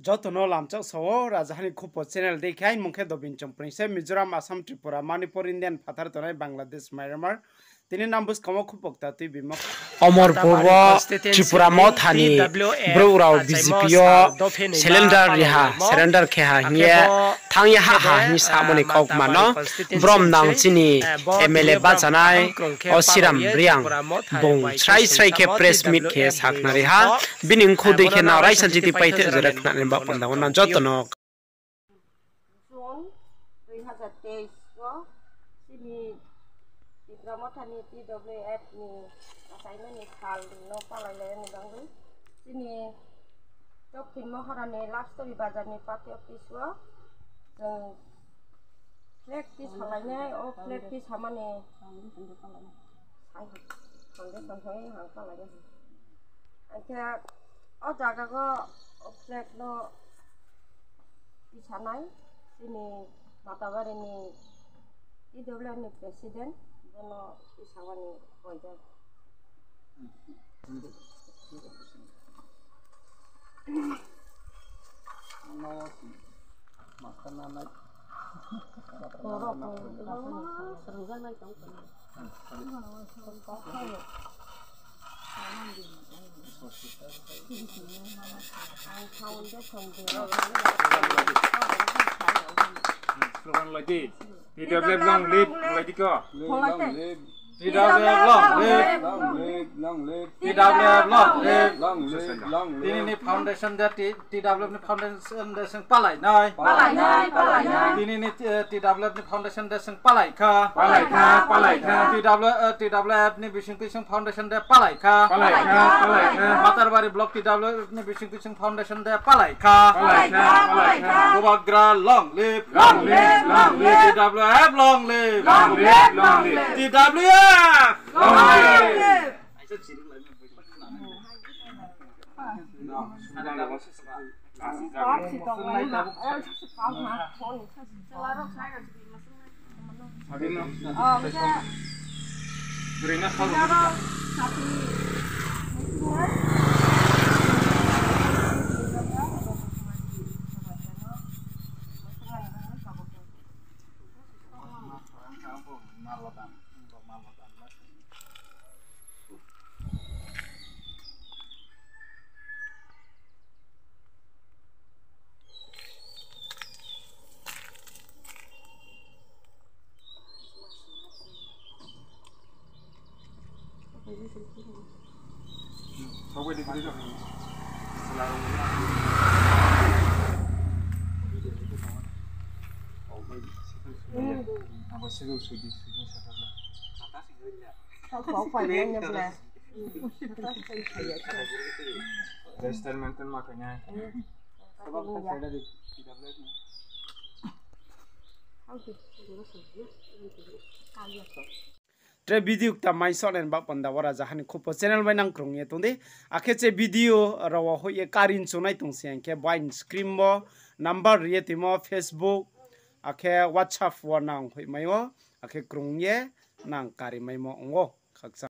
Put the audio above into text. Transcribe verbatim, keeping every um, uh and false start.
jotono lamchak sawo rajahani khupo channel dekhai mungkhe dobin chongpringse Mizoram Assam Tripura Manipur Indian phathar tonai Bangladesh Myanmar tini nambus kamo khupokta tui bimok Omor Purwo Tripura mo thani brurau B J P o cylinder riha surrender kheha nge thangya ha ha ni samoni kokmano brom nang chini M L A bachanai osiram riang bong trai trai ke press meet ke sakna riha bining khudei ke na rai sanjiti paithe jerakna ne ba panda ona jotono দুই হাজার তেইশ sini di Pramotani T W F ni assignment ni khal no palai ni bangui sini jokin moharane last story bazar ni party office wa jeng flag piece halainya o flag piece hamane foundation hoi hang palai akhirnya o jaga ko flag no disanai sini Matawari ni T W F ni presiden bono isawani boyda no makanan naik korok serangga naik tong slogan lagi T W F long live lagi ko T W F long live long live long live T W F long live long live long live ini ni foundation dia T W F ni foundation dia sing palai nai palai nai palai nai ini ni T W F ni foundation dia sing palai kha palai kha palai kha T W F T W F ni bising bising foundation dia palai kha palai kha palai kha Matarbari block T W F ni bising bising foundation dia palai kha palai kha palai kha Gobagra long live long live long live T W F long live long live long live T W F long live Sampai di sini Restoran makanya. Sebab saya ada di tidak boleh. tre video ta mai son en ba panda wara jahani khupo channel bai nang krong ye tonde akhe che video rawa ho ye karin chunai tong siang ke wine screen mo number ye timo Facebook akhe WhatsApp wa nang hoi mai o akhe krong ye nang kari mai mo ngo khaksa